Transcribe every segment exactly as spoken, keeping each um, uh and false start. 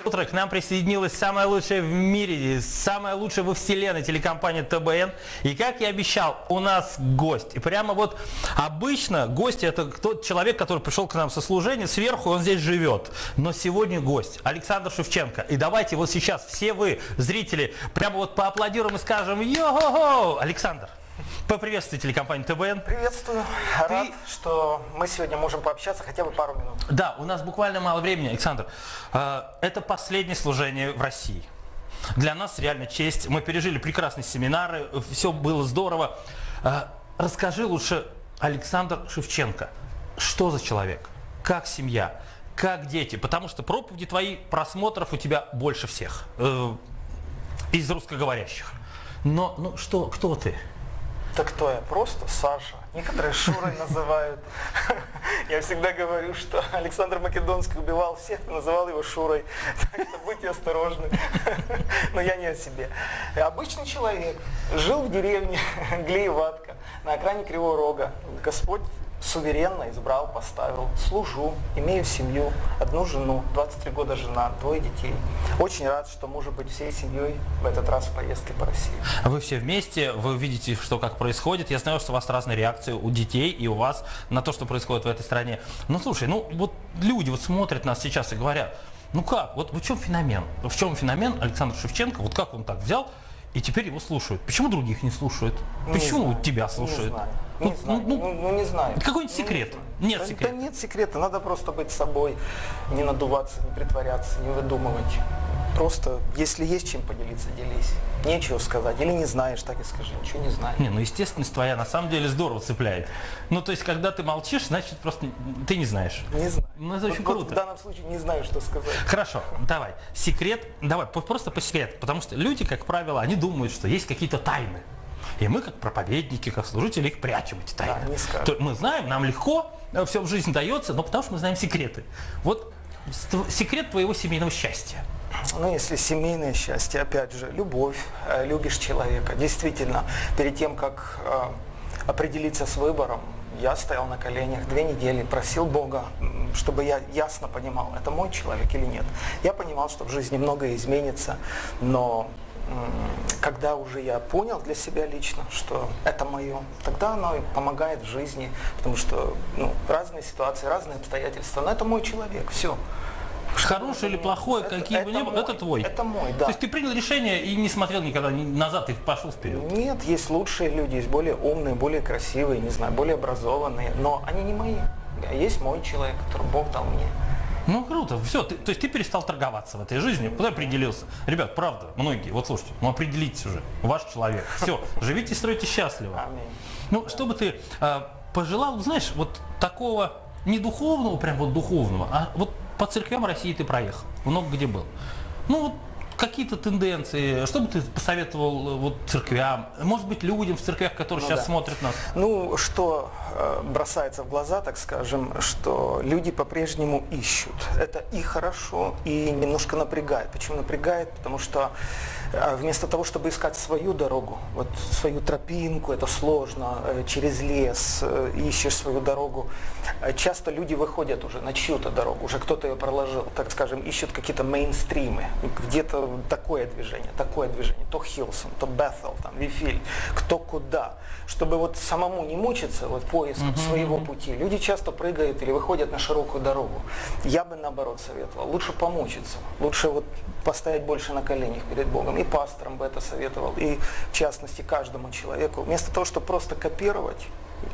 Утро к нам присоединилась самая лучшая в мире, самая лучшая во вселенной телекомпания Тэ Бэ Эн. И как я обещал, у нас гость. И прямо вот обычно гость — это тот человек, который пришел к нам со служения, сверху он здесь живет. Но сегодня гость Александр Шевченко. И давайте вот сейчас все вы, зрители, прямо вот поаплодируем и скажем: йо-хо-хо! Александр, поприветствуй телекомпанию Тэ Бэ Эн. Приветствую. Ты... Рад, что мы сегодня можем пообщаться хотя бы пару минут. Да, у нас буквально мало времени, Александр. Это последнее служение в России. Для нас реально честь. Мы пережили прекрасные семинары, все было здорово. Расскажи лучше, Александр Шевченко, что за человек, как семья, как дети? Потому что проповеди твои, просмотров у тебя больше всех из русскоговорящих. Но ну что, кто ты? Так кто я? Просто Саша. Некоторые Шурой называют. Я всегда говорю, что Александр Македонский убивал всех, кто называл его Шурой. Так что будьте осторожны. Но я не о себе. Я обычный человек. Жил в деревне Глееватка, на окраине Кривого Рога. Господь суверенно избрал, поставил. Служу, имею семью, одну жену, двадцать три года жена, двое детей. Очень рад, что может быть всей семьей в этот раз в поездке по России. Вы все вместе, вы видите, что как происходит. Я знаю, что у вас разные реакции у детей и у вас на то, что происходит в этой стране. Ну слушай, ну вот люди вот смотрят нас сейчас и говорят: ну как, вот в чем феномен? В чем феномен Александра Шевченко? Вот как он так взял и теперь его слушают? Почему других не слушают? Не Почему знаю, тебя слушают? Не знаю. Не Ну, знаю. ну, Ну, ну, не знаю. Какой-нибудь секрет? Не Нет да, секрета. Да нет секрета. Надо просто быть собой, не надуваться, не притворяться, не выдумывать. Просто, если есть чем поделиться, делись. Нечего сказать. Или не знаешь, так и скажи. Ничего не знаю. Не, ну естественность твоя на самом деле здорово цепляет. Ну то есть, когда ты молчишь, значит просто ты не знаешь. Не знаю. Ну это очень вот, круто. Вот в данном случае не знаю, что сказать. Хорошо, давай. Секрет, давай, просто по секрету. Потому что люди, как правило, они думают, что есть какие-то тайны. И мы, как проповедники, как служители, их прячем, эти тайны. Да, не скажу. То мы знаем, нам легко, все в жизни дается, но потому что мы знаем секреты. Вот секрет твоего семейного счастья. Ну, если семейное счастье, опять же, любовь, э, любишь человека. Действительно, перед тем, как э, определиться с выбором, я стоял на коленях две недели, просил Бога, чтобы я ясно понимал, это мой человек или нет. Я понимал, что в жизни многое изменится, но когда уже я понял для себя лично, что это мое, тогда оно и помогает в жизни, потому что ну, разные ситуации, разные обстоятельства, но это мой человек, все. Хороший или плохой, это, какие это бы ни было, это твой. Это мой, да. То есть ты принял решение и не смотрел никогда назад, и пошел вперед? Нет, есть лучшие люди, есть более умные, более красивые, не знаю, более образованные, но они не мои. Есть мой человек, который Бог дал мне. Ну круто, все, ты, то есть ты перестал торговаться в этой жизни, куда определился? Ребят, правда, многие, вот слушайте, ну определитесь уже, ваш человек, все, живите и стройте счастливо. Аминь. Ну, что бы ты э, пожелал, знаешь, вот такого не духовного, прям вот духовного, а вот по церквям России ты проехал, много где был. Ну вот какие-то тенденции, что бы ты посоветовал вот церквям, может быть, людям в церквях, которые Ну, сейчас да. смотрят нас? Ну, что э, бросается в глаза, так скажем, что люди по-прежнему ищут. Это и хорошо, и немножко напрягает. Почему напрягает? Потому что э, вместо того, чтобы искать свою дорогу, вот свою тропинку, это сложно, э, через лес э, ищешь свою дорогу, э, часто люди выходят уже на чью-то дорогу, уже кто-то ее проложил, так скажем, ищут какие-то мейнстримы, где-то такое движение, такое движение, то Хилсон, то Бethel, там, Вифиль, кто куда. Чтобы вот самому не мучиться, вот поиском uh-huh, своего uh-huh. пути, люди часто прыгают или выходят на широкую дорогу. Я бы наоборот советовал, лучше помучиться, лучше вот постоять больше на коленях перед Богом. И пасторам бы это советовал, и в частности каждому человеку. Вместо того, чтобы просто копировать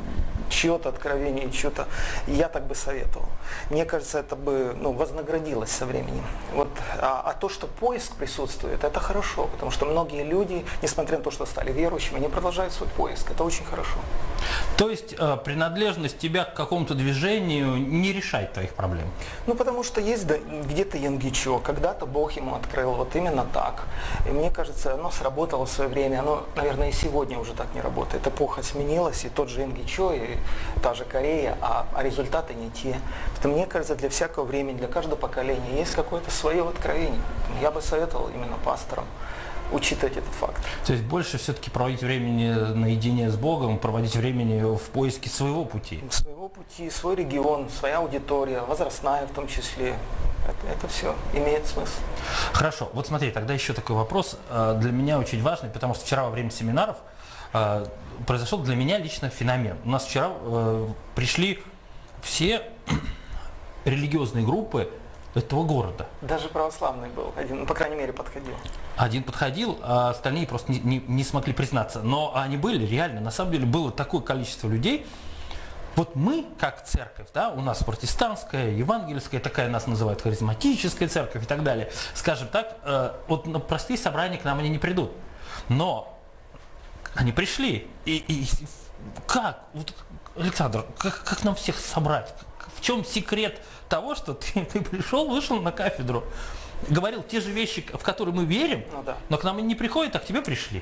чье-то откровение, чье-то, я так бы советовал. Мне кажется, это бы ну, вознаградилось со временем. Вот, а, а то, что поиск присутствует, это хорошо, потому что многие люди, несмотря на то, что стали верующими, они продолжают свой поиск. Это очень хорошо. То есть э, принадлежность тебя к какому-то движению не решает твоих проблем? Ну, потому что есть да, где-то Янгичо, когда-то Бог ему открыл вот именно так. И мне кажется, оно сработало в свое время, оно, наверное, и сегодня уже так не работает. Эпоха сменилась, и тот же Янгичо, и та же Корея, а, а результаты не те. Это, мне кажется, для всякого времени, для каждого поколения есть какое-то свое откровение. Я бы советовал именно пасторам учитывать этот факт. То есть больше все-таки проводить времени наедине с Богом, проводить времени в поиске своего пути? Своего пути, свой регион, своя аудитория, возрастная в том числе. Это, это все имеет смысл. Хорошо. Вот смотри, тогда еще такой вопрос э, для меня очень важный, потому что вчера во время семинаров э, произошел для меня лично феномен. У нас вчера э, пришли все религиозные группы этого города. Даже православный был, один, ну, по крайней мере, подходил. Один подходил, а остальные просто не, не, не смогли признаться. Но они были реально, на самом деле было такое количество людей. Вот мы, как церковь, да, у нас протестантская, евангельская, такая нас называют харизматическая церковь и так далее. Скажем так, э, вот на простые собрания к нам они не придут. Но они пришли. И, и как? Вот, Александр, как, как нам всех собрать? В чем секрет того, что ты, ты пришел, вышел на кафедру, говорил те же вещи, в которые мы верим, ну, да. но к нам они не приходят, а к тебе пришли?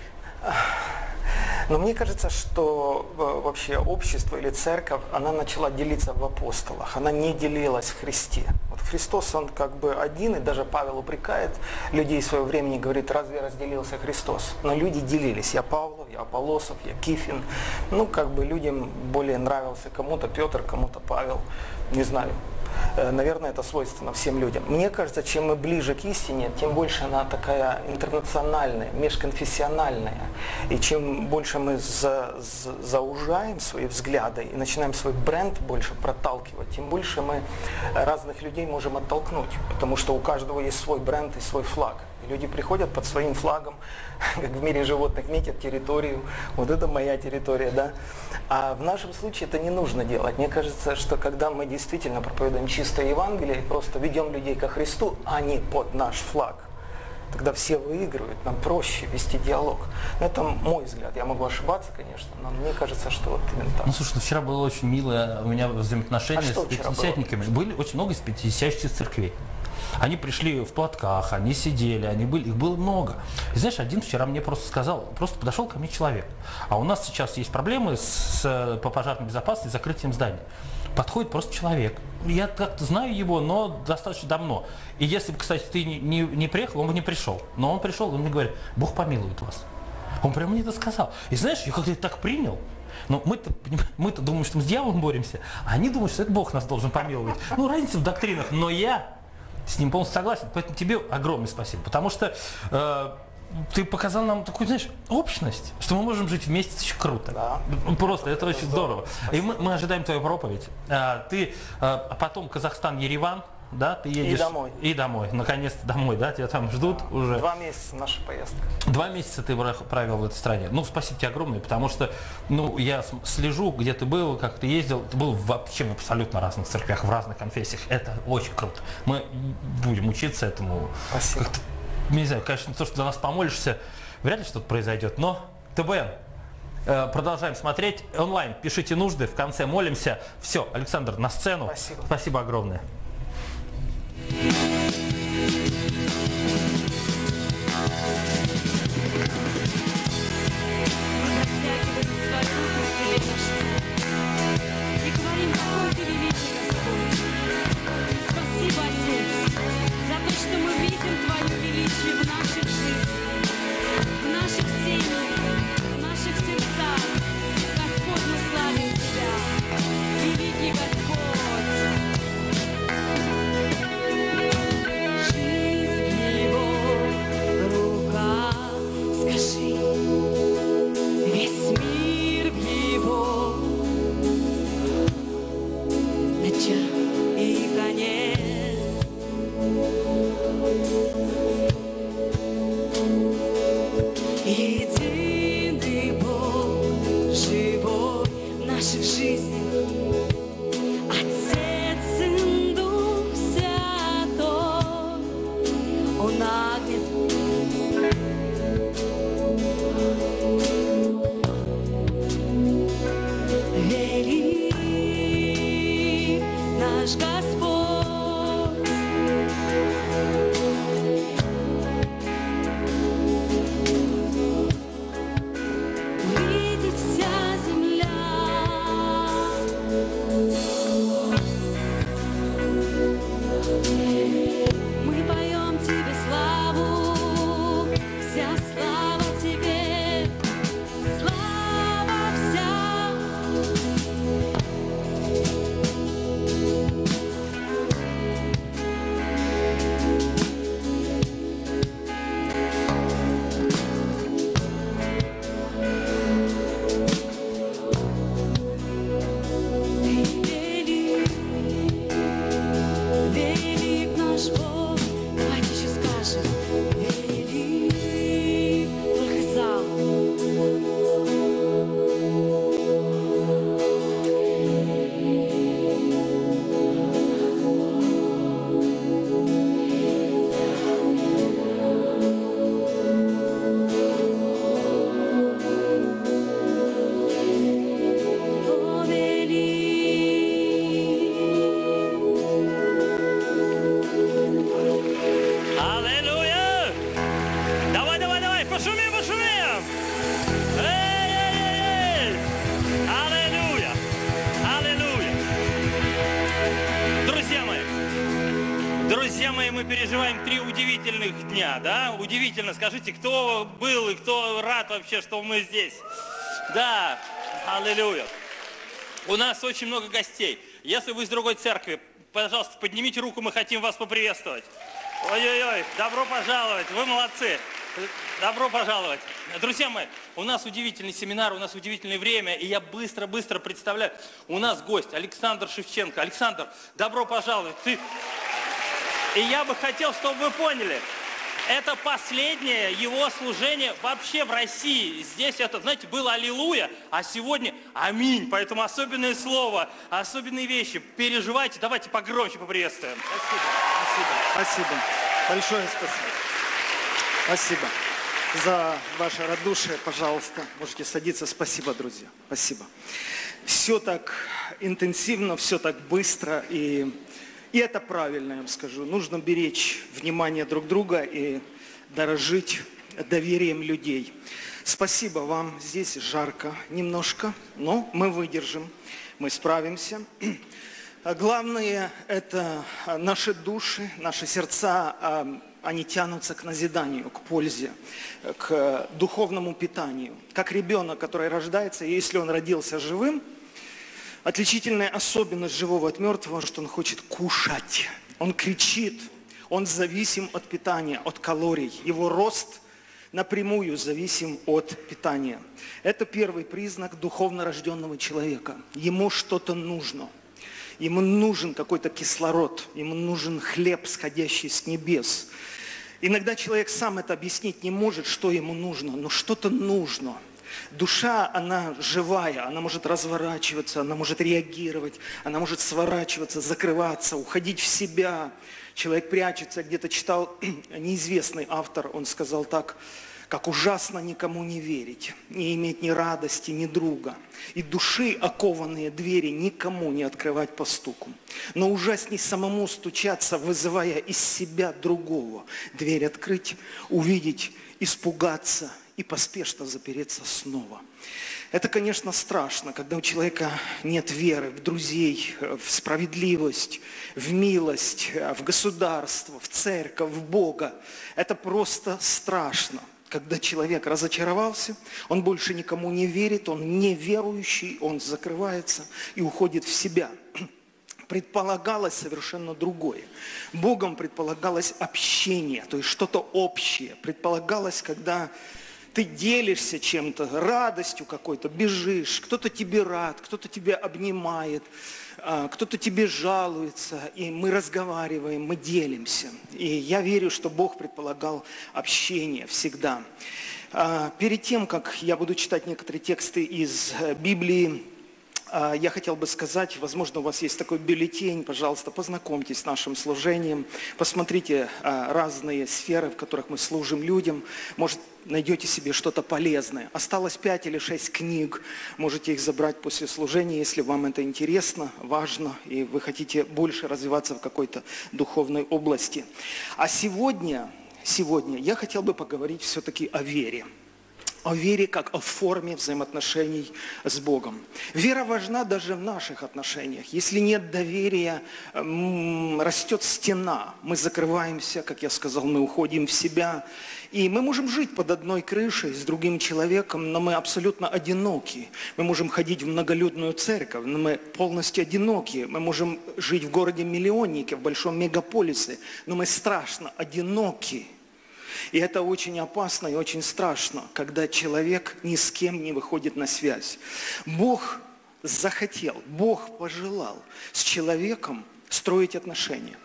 Но мне кажется, что вообще общество или церковь, она начала делиться в апостолах, она не делилась в Христе. Вот Христос, он как бы один, и даже Павел упрекает людей в свое время, говорит, разве разделился Христос? Но люди делились, я Павлов, я Аполлосов, я Кифин. Ну, как бы людям более нравился кому-то Петр, кому-то Павел, не знаю. Наверное, это свойственно всем людям. Мне кажется, чем мы ближе к истине, тем больше она такая интернациональная, межконфессиональная. И чем больше мы за, за, заужаем свои взгляды и начинаем свой бренд больше проталкивать, тем больше мы разных людей можем оттолкнуть. Потому что у каждого есть свой бренд и свой флаг. И люди приходят под своим флагом, как в мире животных, метят территорию. Вот это моя территория, да. А в нашем случае это не нужно делать. Мне кажется, что когда мы действительно проповедуем чистое Евангелие, просто ведем людей ко Христу, а не под наш флаг, тогда все выигрывают, нам проще вести диалог. Но это мой взгляд. Я могу ошибаться, конечно, но мне кажется, что вот именно так. Ну, слушай, ну, вчера было очень милое у меня взаимоотношение а с пятидесятниками. Были очень много из пятидесятнических церквей. Они пришли в платках, они сидели, они были, их было много. И знаешь, один вчера мне просто сказал, просто подошел ко мне человек. А у нас сейчас есть проблемы с, с, по пожарной безопасности, закрытием зданий. Подходит просто человек. Я как-то знаю его, но достаточно давно. И если бы, кстати, ты не, не, не приехал, он бы не пришел. Но он пришел, и он мне говорит, Бог помилует вас. Он прямо мне это сказал. И знаешь, я как-то это так принял. Но мы-то, мы-то думаем, что мы с дьяволом боремся, а они думают, что это Бог нас должен помиловать. Ну, разница в доктринах, но я с ним полностью согласен. Поэтому тебе огромное спасибо. Потому что э, ты показал нам такую, знаешь, общность, что мы можем жить вместе, это очень круто. Да. Просто, это, это очень здорово. здорово. И мы, мы ожидаем твою проповедь. А, ты, а потом Казахстан, Ереван, да, ты едешь. И домой. И домой. Наконец-то домой, да, тебя там ждут да. уже. Два месяца наша поездка. Два месяца ты провел в этой стране. Ну, спасибо тебе огромное, потому что, ну, я слежу, где ты был, как ты ездил. Ты был вообще в абсолютно разных церквях, в разных конфессиях. Это очень круто. Мы будем учиться этому. Спасибо. Как-то, не знаю, конечно, то, что за нас помолишься, вряд ли что-то произойдет, но ТБН. Продолжаем смотреть онлайн. Пишите нужды, в конце молимся. Все, Александр, на сцену. Спасибо. Спасибо огромное. Друзья мои, мы переживаем три удивительных дня, да? Удивительно. Скажите, кто был и кто рад вообще, что мы здесь? Да, аллилуйя. У нас очень много гостей. Если вы из другой церкви, пожалуйста, поднимите руку, мы хотим вас поприветствовать. Ой-ой-ой, добро пожаловать, вы молодцы. Добро пожаловать. Друзья мои, у нас удивительный семинар, у нас удивительное время, и я быстро-быстро представляю. У нас гость Александр Шевченко. Александр, добро пожаловать. Ты... И я бы хотел, чтобы вы поняли, это последнее его служение вообще в России. Здесь это, знаете, было аллилуйя, а сегодня аминь. Поэтому особенное слово, особенные вещи. Переживайте, давайте погромче поприветствуем. Спасибо, спасибо. Спасибо. Большое спасибо. Спасибо за ваше радушие, пожалуйста. Можете садиться. Спасибо, друзья. Спасибо. Все так интенсивно, все так быстро, и, и это правильно, я вам скажу. Нужно беречь внимание друг друга и дорожить доверием людей. Спасибо вам. Здесь жарко немножко, но мы выдержим, мы справимся. Главное – это наши души, наши сердца, они тянутся к назиданию, к пользе, к духовному питанию. Как ребенок, который рождается, и если он родился живым, отличительная особенность живого от мертвого, что он хочет кушать. Он кричит, он зависим от питания, от калорий. Его рост напрямую зависим от питания. Это первый признак духовно рожденного человека. Ему что-то нужно. Ему нужен какой-то кислород, ему нужен хлеб, сходящий с небес. Иногда человек сам это объяснить не может, что ему нужно, но что-то нужно. Душа, она живая, она может разворачиваться, она может реагировать, она может сворачиваться, закрываться, уходить в себя. Человек прячется, где-то читал неизвестный автор, он сказал так: как ужасно никому не верить, не иметь ни радости, ни друга. И души окованные двери никому не открывать по стуку. Но ужасней самому стучаться, вызывая из себя другого. Дверь открыть, увидеть, испугаться и поспешно запереться снова. Это, конечно, страшно, когда у человека нет веры в друзей, в справедливость, в милость, в государство, в церковь, в Бога. Это просто страшно. Когда человек разочаровался, он больше никому не верит, он неверующий, он закрывается и уходит в себя. Предполагалось совершенно другое. Богом предполагалось общение, то есть что-то общее. Предполагалось, когда ты делишься чем-то, радостью какой-то, бежишь, кто-то тебе рад, кто-то тебя обнимает, кто-то тебе жалуется, и мы разговариваем, мы делимся. И я верю, что Бог предполагал общение всегда. Перед тем, как я буду читать некоторые тексты из Библии, я хотел бы сказать, возможно, у вас есть такой бюллетень, пожалуйста, познакомьтесь с нашим служением, посмотрите разные сферы, в которых мы служим людям, может, найдете себе что-то полезное. Осталось пять или шесть книг, можете их забрать после служения, если вам это интересно, важно, и вы хотите больше развиваться в какой-то духовной области. А сегодня, сегодня я хотел бы поговорить все-таки о вере. О вере как о форме взаимоотношений с Богом. Вера важна даже в наших отношениях. Если нет доверия, растет стена. Мы закрываемся, как я сказал, мы уходим в себя. И мы можем жить под одной крышей с другим человеком, но мы абсолютно одиноки. Мы можем ходить в многолюдную церковь, но мы полностью одиноки. Мы можем жить в городе-миллионнике, в большом мегаполисе, но мы страшно одиноки. И это очень опасно и очень страшно, когда человек ни с кем не выходит на связь. Бог захотел, Бог пожелал с человеком строить отношения.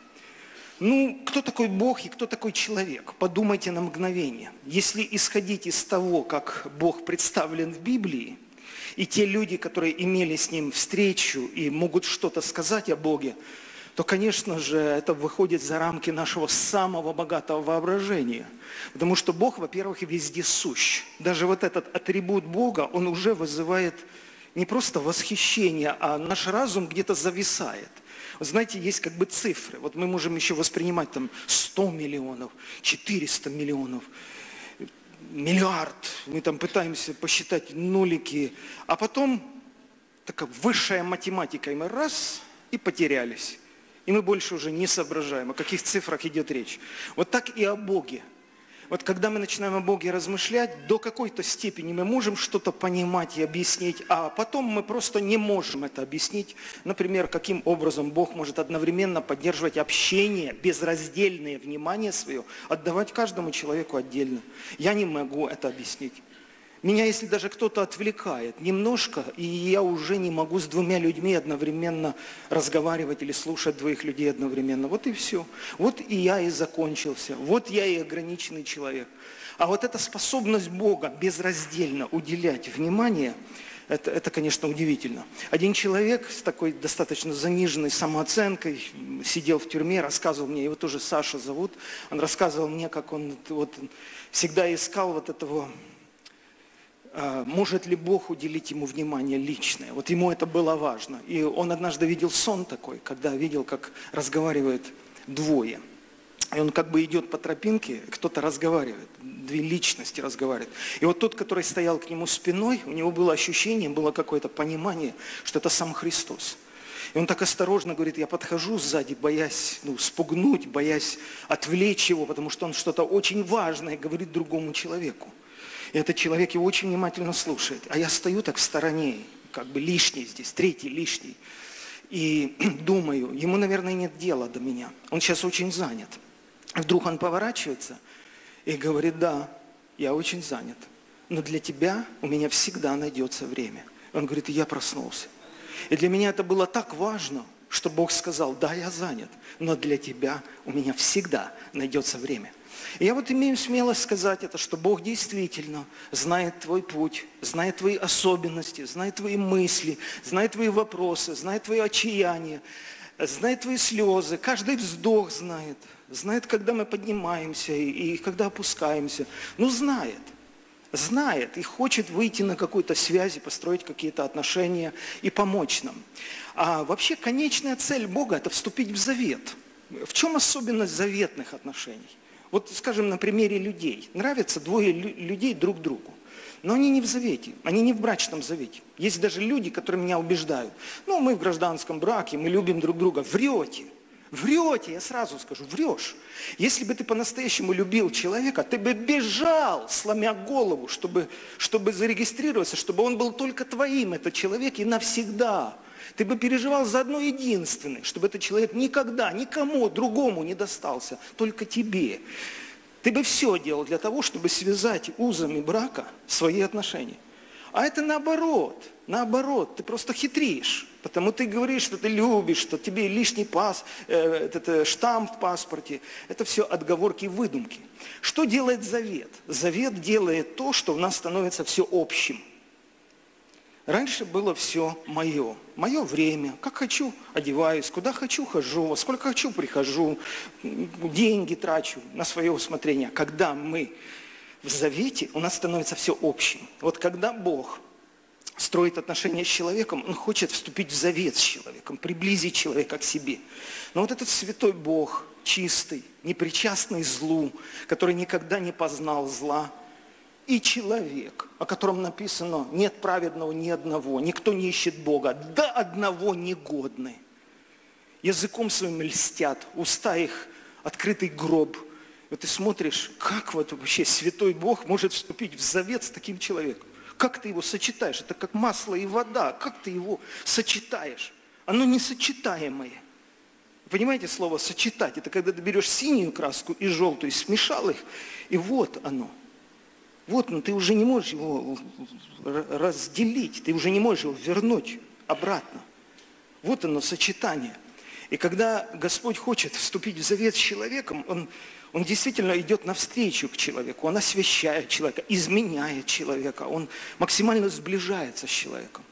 Ну, кто такой Бог и кто такой человек? Подумайте на мгновение. Если исходить из того, как Бог представлен в Библии, и те люди, которые имели с Ним встречу и могут что-то сказать о Боге, то, конечно же, это выходит за рамки нашего самого богатого воображения. Потому что Бог, во-первых, везде сущ. Даже вот этот атрибут Бога, он уже вызывает не просто восхищение, а наш разум где-то зависает. Вы знаете, есть как бы цифры. Вот мы можем еще воспринимать там сто миллионов, четыреста миллионов, миллиард. Мы там пытаемся посчитать нулики. А потом такая высшая математика, и мы раз и потерялись. И И мы больше уже не соображаем, о каких цифрах идет речь. Вот так и о Боге. Вот когда мы начинаем о Боге размышлять, до какой-то степени мы можем что-то понимать и объяснить, а потом мы просто не можем это объяснить. Например, каким образом Бог может одновременно поддерживать общение, безраздельное внимание свое, отдавать каждому человеку отдельно. Я не могу это объяснить. Меня, если даже кто-то отвлекает немножко, и я уже не могу с двумя людьми одновременно разговаривать или слушать двоих людей одновременно. Вот и все. Вот и я и закончился. Вот я и ограниченный человек. А вот эта способность Бога безраздельно уделять внимание, это, это, конечно, удивительно. Один человек с такой достаточно заниженной самооценкой сидел в тюрьме, рассказывал мне, его тоже Саша зовут, он рассказывал мне, как он вот всегда искал вот этого... может ли Бог уделить ему внимание личное. Вот ему это было важно. И он однажды видел сон такой, когда видел, как разговаривают двое. И он как бы идет по тропинке, кто-то разговаривает, две личности разговаривают. И вот тот, который стоял к нему спиной, у него было ощущение, было какое-то понимание, что это сам Христос. И он так осторожно говорит, я подхожу сзади, боясь ну, спугнуть, боясь отвлечь его, потому что он что-то очень важное говорит другому человеку. И этот человек его очень внимательно слушает. А я стою так в стороне, как бы лишний здесь, третий лишний. И думаю, ему, наверное, нет дела до меня. Он сейчас очень занят. Вдруг он поворачивается и говорит, да, я очень занят. Но для тебя у меня всегда найдется время. Он говорит, и я проснулся. И для меня это было так важно, что Бог сказал, да, я занят, но для тебя у меня всегда найдется время. И я вот имею смелость сказать это, что Бог действительно знает твой путь, знает твои особенности, знает твои мысли, знает твои вопросы, знает твои отчаяния, знает твои слезы, каждый вздох знает, знает, когда мы поднимаемся и, и когда опускаемся. Ну, знает, знает и хочет выйти на какую-то связь, построить какие-то отношения и помочь нам. А вообще конечная цель Бога – это вступить в завет. В чем особенность заветных отношений? Вот, скажем, на примере людей. Нравятся двое людей друг другу, но они не в завете, они не в брачном завете. Есть даже люди, которые меня убеждают. Ну, мы в гражданском браке, мы любим друг друга. Врете, врете, я сразу скажу, врешь. Если бы ты по-настоящему любил человека, ты бы бежал, сломя голову, чтобы, чтобы зарегистрироваться, чтобы он был только твоим, этот человек, и навсегда. Ты бы переживал за одно единственное, чтобы этот человек никогда никому другому не достался, только тебе. Ты бы все делал для того, чтобы связать узами брака свои отношения. А это наоборот, наоборот, ты просто хитришь, потому ты говоришь, что ты любишь, что тебе лишний пас, э, этот штамп в паспорте. Это все отговорки и выдумки. Что делает завет? Завет делает то, что у нас становится все общим. Раньше было все мое, мое время, как хочу одеваюсь, куда хочу хожу, сколько хочу прихожу, деньги трачу на свое усмотрение. Когда мы в завете, у нас становится все общим. Вот когда Бог строит отношения с человеком, Он хочет вступить в завет с человеком, приблизить человека к себе. Но вот этот святой Бог, чистый, непричастный злу, который никогда не познал зла, и человек, о котором написано, нет праведного ни одного, никто не ищет Бога, до одного негодны. Языком своим льстят, уста их открытый гроб. Вот ты смотришь, как вот вообще святой Бог может вступить в завет с таким человеком. Как ты его сочетаешь? Это как масло и вода. Как ты его сочетаешь? Оно несочетаемое. Понимаете слово «сочетать»? Это когда ты берешь синюю краску и желтую, смешал их, и вот оно. Вот, но ты уже не можешь его разделить, ты уже не можешь его вернуть обратно. Вот оно, сочетание. И когда Господь хочет вступить в завет с человеком, Он, он действительно идет навстречу к человеку, Он освящает человека, изменяет человека, Он максимально сближается с человеком.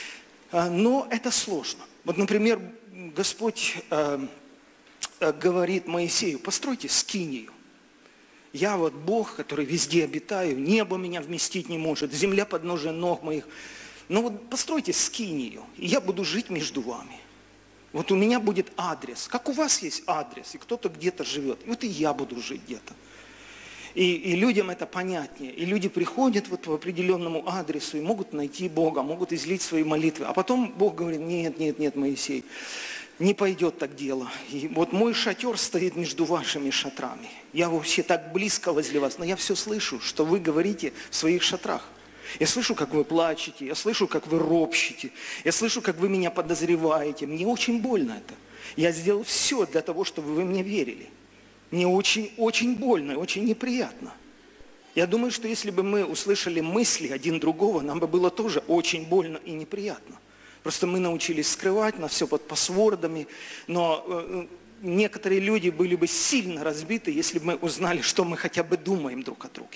Но это сложно. Вот, например, Господь э, э, говорит Моисею, постройте скинию. Я вот Бог, который везде обитаю, небо меня вместить не может, земля подножия ног моих. Но вот постройте скинию, и я буду жить между вами. Вот у меня будет адрес, как у вас есть адрес, и кто-то где-то живет. И вот и я буду жить где-то. И, и людям это понятнее. И люди приходят вот по определенному адресу и могут найти Бога, могут излить свои молитвы. А потом Бог говорит, нет, нет, нет, Моисей, Не пойдет так дело. И вот мой шатер стоит между вашими шатрами. Я вообще так близко возле вас, но я все слышу, что вы говорите в своих шатрах. Я слышу, как вы плачете, я слышу, как вы ропщите, я слышу, как вы меня подозреваете. Мне очень больно это. Я сделал все для того, чтобы вы мне верили. Мне очень, очень больно и очень неприятно. Я думаю, что если бы мы услышали мысли один другого, нам бы было тоже очень больно и неприятно. Просто мы научились скрывать нас все под пасвордами, но э, некоторые люди были бы сильно разбиты, если бы мы узнали, что мы хотя бы думаем друг о друге.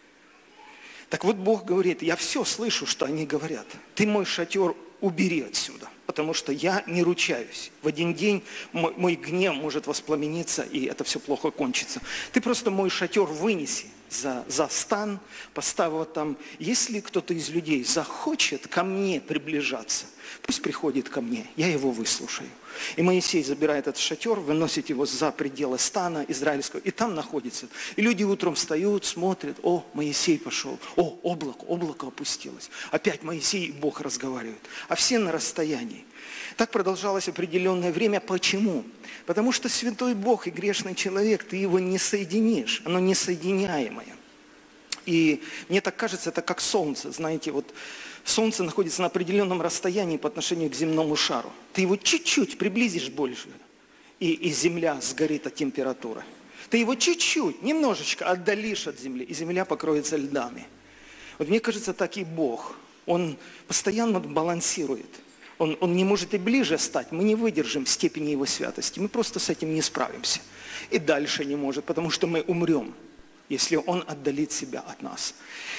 Так вот Бог говорит, я все слышу, что они говорят. Ты мой шатер убери отсюда, потому что я не ручаюсь. В один день мой, мой гнев может воспламениться, и это все плохо кончится. Ты просто мой шатер вынеси за, за стан, поставь его там. Если кто-то из людей захочет ко мне приближаться, пусть приходит ко мне, я его выслушаю. И Моисей забирает этот шатер, выносит его за пределы стана израильского, и там находится. И люди утром встают, смотрят, о, Моисей пошел, о, облако, облако опустилось. Опять Моисей и Бог разговаривают, а все на расстоянии. Так продолжалось определенное время. Почему? Потому что святой Бог и грешный человек, ты его не соединишь, оно несоединяемое. И мне так кажется, это как солнце, знаете, вот солнце находится на определенном расстоянии по отношению к земному шару. Ты его чуть-чуть приблизишь больше, и, и земля сгорит от температуры. Ты его чуть-чуть, немножечко отдалишь от земли, и земля покроется льдами. Вот мне кажется, так и Бог. Он постоянно балансирует. Он, он не может и ближе стать. Мы не выдержим степени Его святости. Мы просто с этим не справимся. И дальше не может, потому что мы умрем, если Он отдалит себя от нас.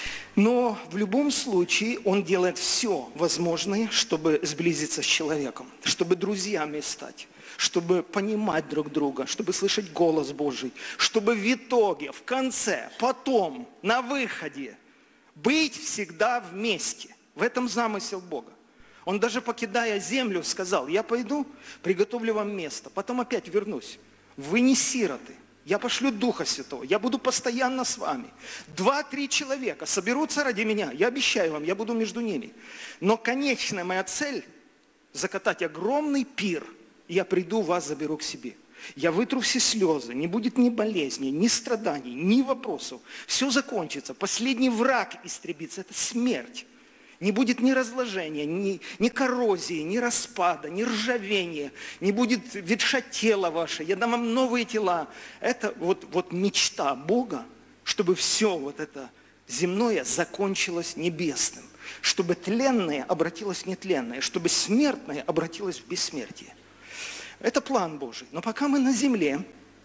Но в любом случае Он делает все возможное, чтобы сблизиться с человеком, чтобы друзьями стать, чтобы понимать друг друга, чтобы слышать голос Божий, чтобы в итоге, в конце, потом, на выходе быть всегда вместе. В этом замысел Бога. Он даже покидая землю сказал, я пойду, приготовлю вам место, потом опять вернусь. Вы не сироты. Я пошлю Духа Святого, я буду постоянно с вами. Два-три человека соберутся ради меня, я обещаю вам, я буду между ними. Но конечная моя цель – закатать огромный пир, и я приду, вас заберу к себе. Я вытру все слезы, не будет ни болезней, ни страданий, ни вопросов. Все закончится, последний враг истребится, это смерть. Не будет ни разложения, ни, ни коррозии, ни распада, ни ржавения, не будет ветшать тело ваше, я дам вам новые тела. Это вот, вот мечта Бога, чтобы все вот это земное закончилось небесным, чтобы тленное обратилось в нетленное, чтобы смертное обратилось в бессмертие. Это план Божий. Но пока мы на земле,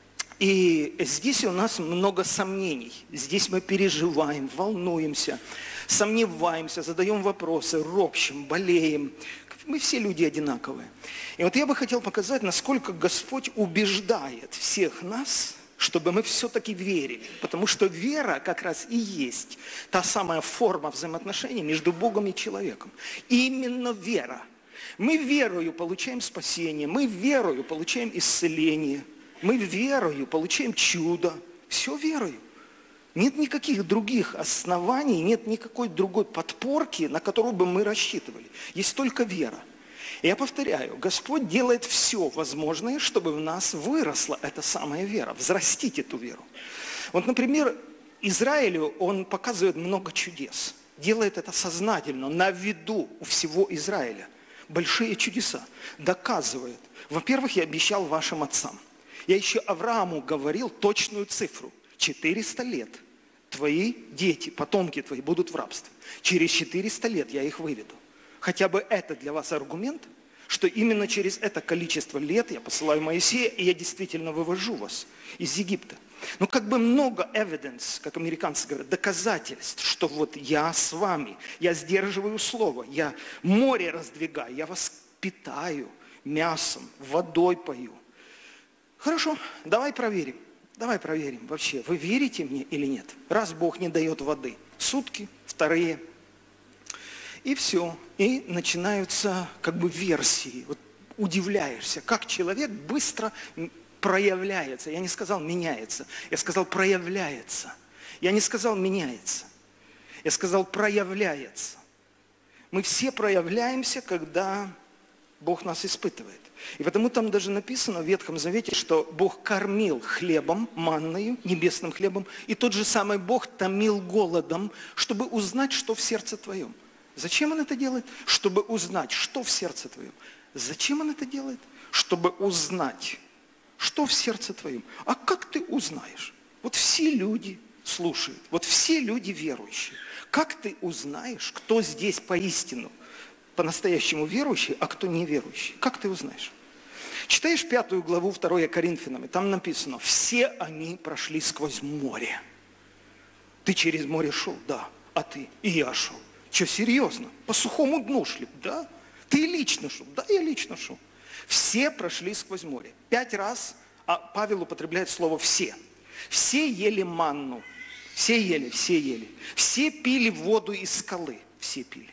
и здесь у нас много сомнений, здесь мы переживаем, волнуемся, сомневаемся, задаем вопросы, ропщим, болеем. Мы все люди одинаковые. И вот я бы хотел показать, насколько Господь убеждает всех нас, чтобы мы все-таки верили. Потому что вера как раз и есть та самая форма взаимоотношений между Богом и человеком. Именно вера. Мы верою получаем спасение, мы верою получаем исцеление, мы верою получаем чудо. Все верою. Нет никаких других оснований, нет никакой другой подпорки, на которую бы мы рассчитывали. Есть только вера. И я повторяю, Господь делает все возможное, чтобы в нас выросла эта самая вера, взрастить эту веру. Вот, например, Израилю Он показывает много чудес. Делает это сознательно, на виду у всего Израиля. Большие чудеса. Доказывает. Во-первых, я обещал вашим отцам. Я еще Аврааму говорил точную цифру. четыреста лет твои дети, потомки твои будут в рабстве. Через четыреста лет я их выведу. Хотя бы это для вас аргумент, что именно через это количество лет я посылаю Моисея, и я действительно вывожу вас из Египта. Ну, как бы много evidence, как американцы говорят, доказательств, что вот я с вами, я сдерживаю слово, я море раздвигаю, я вас питаю мясом, водой пою. Хорошо, давай проверим. Давай проверим вообще, вы верите мне или нет? Раз Бог не дает воды, сутки, вторые. И все. И начинаются как бы версии. Вот удивляешься, как человек быстро проявляется. Я не сказал меняется, я сказал проявляется. Я не сказал меняется, я сказал проявляется. Мы все проявляемся, когда Бог нас испытывает. И потому там даже написано в Ветхом Завете, что Бог кормил хлебом, манною, небесным хлебом, и тот же самый Бог томил голодом, чтобы узнать, что в сердце твоем. Зачем Он это делает? Чтобы узнать, что в сердце твоем. Зачем Он это делает? Чтобы узнать, что в сердце твоем. А как ты узнаешь? Вот все люди слушают, вот все люди верующие. Как ты узнаешь, кто здесь поистину по-настоящему верующий, а кто неверующий? Как ты узнаешь? Читаешь пятую главу второе Коринфянам, и там написано, все они прошли сквозь море. Ты через море шел? Да. А ты? И я шел. Что, серьезно? По сухому дну шли? Да. Ты лично шел? Да, я лично шел. Все прошли сквозь море. Пять раз а Павел употребляет слово «все». Все ели манну. Все ели, все ели. Все пили воду из скалы. Все пили.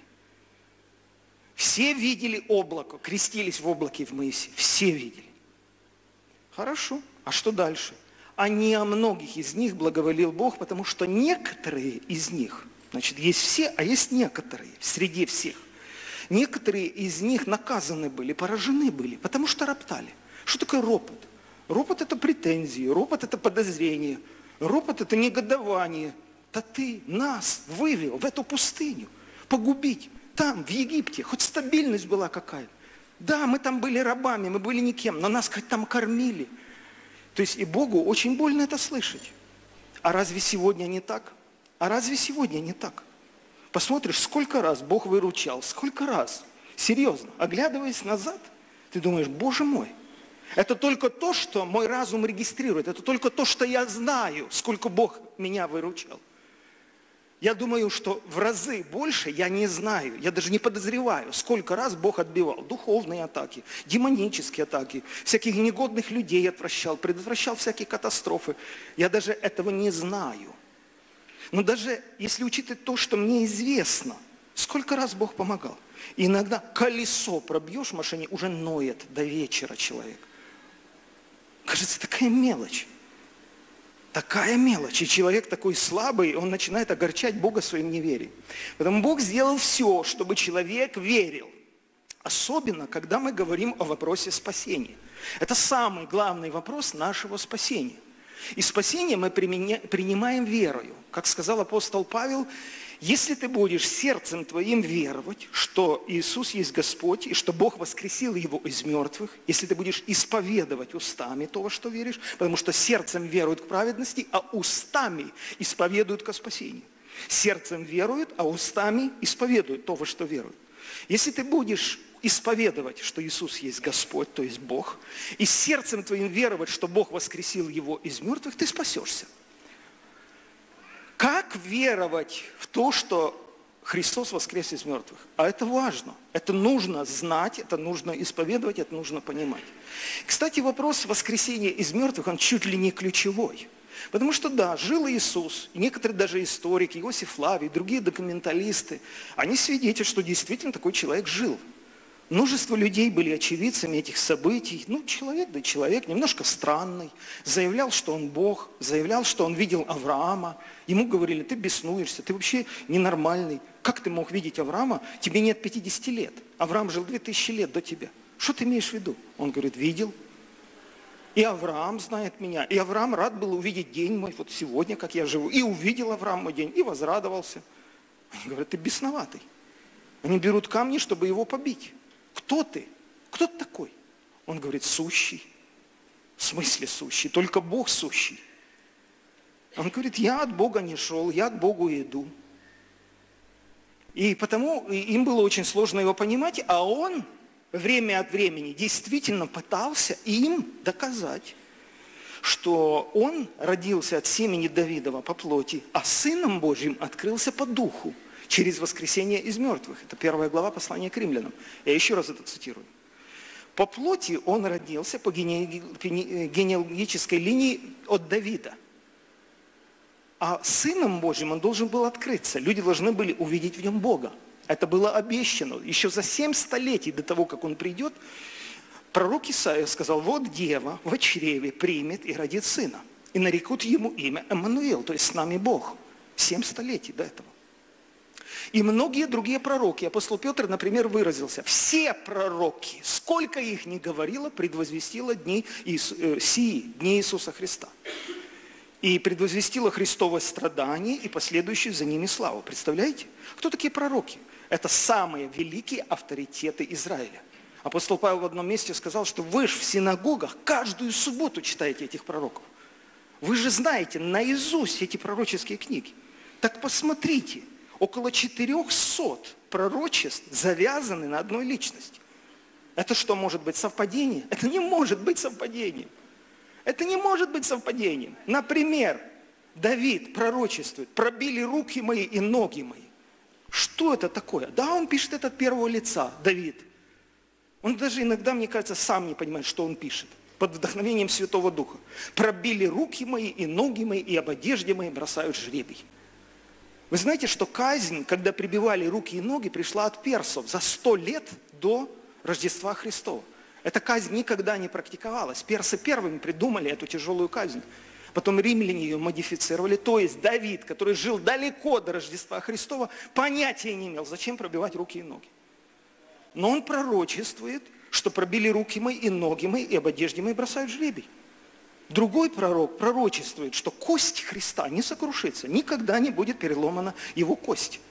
Все видели облако, крестились в облаке в Моисее. Все видели. Хорошо. А что дальше? А не о многих из них благоволил Бог, потому что некоторые из них, значит, есть все, а есть некоторые среди всех. Некоторые из них наказаны были, поражены были, потому что роптали. Что такое ропот? Ропот – это претензии, ропот – это подозрение, ропот – это негодование. Да ты нас вывел в эту пустыню погубить. Там, в Египте, хоть стабильность была какая-то. Да, мы там были рабами, мы были никем, но нас хоть там кормили. То есть и Богу очень больно это слышать. А разве сегодня не так? А разве сегодня не так? Посмотришь, сколько раз Бог выручал, сколько раз. Серьезно, оглядываясь назад, ты думаешь, Боже мой, это только то, что мой разум регистрирует, это только то, что я знаю, сколько Бог меня выручал. Я думаю, что в разы больше я не знаю, я даже не подозреваю, сколько раз Бог отбивал духовные атаки, демонические атаки, всяких негодных людей отвращал, предотвращал всякие катастрофы. Я даже этого не знаю. Но даже если учитывать то, что мне известно, сколько раз Бог помогал. И иногда колесо пробьешь в машине, уже ноет до вечера человек. Кажется, такая мелочь. Такая мелочь. И человек такой слабый, он начинает огорчать Бога своим неверием. Поэтому Бог сделал все, чтобы человек верил. Особенно, когда мы говорим о вопросе спасения. Это самый главный вопрос нашего спасения. И спасение мы принимаем верою. Как сказал апостол Павел, если ты будешь сердцем твоим веровать, что Иисус есть Господь, и что Бог воскресил Его из мертвых, если ты будешь исповедовать устами то, во что веришь, потому что сердцем веруют к праведности, а устами исповедуют ко спасению. Сердцем веруют, а устами исповедуют то, во что веруют. Если ты будешь исповедовать, что Иисус есть Господь, то есть Бог, и сердцем твоим веровать, что Бог воскресил Его из мертвых, ты спасешься. Как веровать в то, что Христос воскрес из мертвых? А это важно. Это нужно знать, это нужно исповедовать, это нужно понимать. Кстати, вопрос воскресения из мертвых, он чуть ли не ключевой. Потому что да, жил Иисус, и некоторые даже историки, Иосиф Флавий, другие документалисты, они свидетельствуют, что действительно такой человек жил. Множество людей были очевидцами этих событий. Ну, человек, да человек, немножко странный. Заявлял, что он Бог, заявлял, что он видел Авраама. Ему говорили, ты беснуешься, ты вообще ненормальный. Как ты мог видеть Авраама? Тебе нет пятидесяти лет. Авраам жил две тысячи лет до тебя. Что ты имеешь в виду? Он говорит, видел. И Авраам знает меня. И Авраам рад был увидеть день мой, вот сегодня, как я живу. И увидел Авраам мой день, и возрадовался. Они говорят, ты бесноватый. Они берут камни, чтобы его побить. Кто ты? Кто ты такой? Он говорит, сущий. В смысле сущий? Только Бог сущий. Он говорит, я от Бога не шел, я к Богу иду. И потому им было очень сложно его понимать, а он время от времени действительно пытался им доказать, что он родился от семени Давидова по плоти, а Сыном Божьим открылся по духу. Через воскресение из мертвых. Это первая глава послания к римлянам. Я еще раз это цитирую. По плоти он родился по генеалогической линии от Давида. А Сыном Божьим он должен был открыться. Люди должны были увидеть в нем Бога. Это было обещано. Еще за семь столетий до того, как он придет, пророк Исаия сказал, вот дева в чреве примет и родит сына. И нарекут ему имя Эммануил, то есть с нами Бог. Семь столетий до этого. И многие другие пророки. Апостол Петр, например, выразился: все пророки, сколько их ни говорило, предвозвестило дни Иису, э, сии, дни Иисуса Христа. И предвозвестило Христово страдание и последующую за ними славу. Представляете? Кто такие пророки? Это самые великие авторитеты Израиля. Апостол Павел в одном месте сказал, что вы же в синагогах каждую субботу читаете этих пророков. Вы же знаете наизусть эти пророческие книги. Так посмотрите, около четырехсот пророчеств завязаны на одной личности. Это что, может быть совпадение? Это не может быть совпадением. Это не может быть совпадением. Например, Давид пророчествует: пробили руки мои и ноги мои. Что это такое? Да, он пишет это от первого лица, Давид. Он даже иногда, мне кажется, сам не понимает, что он пишет. Под вдохновением Святого Духа. Пробили руки мои и ноги мои, и об одежде моей бросают жребий. Вы знаете, что казнь, когда прибивали руки и ноги, пришла от персов за сто лет до Рождества Христова. Эта казнь никогда не практиковалась. Персы первыми придумали эту тяжелую казнь. Потом римляне ее модифицировали. То есть Давид, который жил далеко до Рождества Христова, понятия не имел, зачем пробивать руки и ноги. Но он пророчествует, что пробили руки мои и ноги мои, и об одежде моей бросают жребий. Другой пророк пророчествует, что кость Христа не сокрушится, никогда не будет переломана его кость.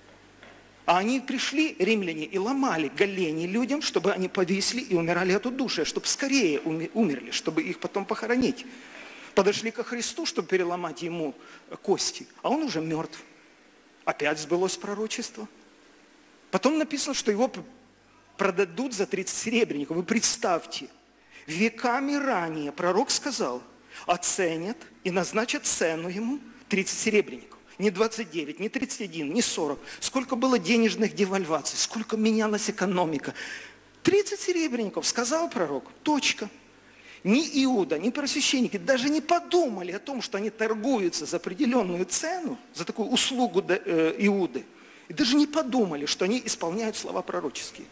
А они пришли, римляне, и ломали голени людям, чтобы они повисли и умирали от удушья, чтобы скорее умерли, чтобы их потом похоронить. Подошли ко Христу, чтобы переломать ему кости, а он уже мертв. Опять сбылось пророчество. Потом написано, что его продадут за тридцать серебряников. Вы представьте, веками ранее пророк сказал: оценят и назначат цену ему тридцать серебряников. Не двадцать девять, не тридцать один, не сорок. Сколько было денежных девальваций, сколько менялась экономика. тридцать серебряников, сказал пророк, точка. Ни Иуда, ни первосвященники даже не подумали о том, что они торгуются за определенную цену, за такую услугу Иуды. И даже не подумали, что они исполняют слова пророческие.